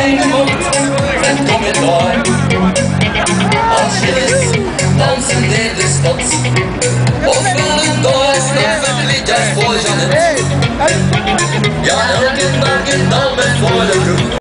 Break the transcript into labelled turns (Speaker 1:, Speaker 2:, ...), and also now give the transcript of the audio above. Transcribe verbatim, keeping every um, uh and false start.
Speaker 1: emot en kommentar. Angeles, dansen delvis stått. Och från en dag är snart för det ligger på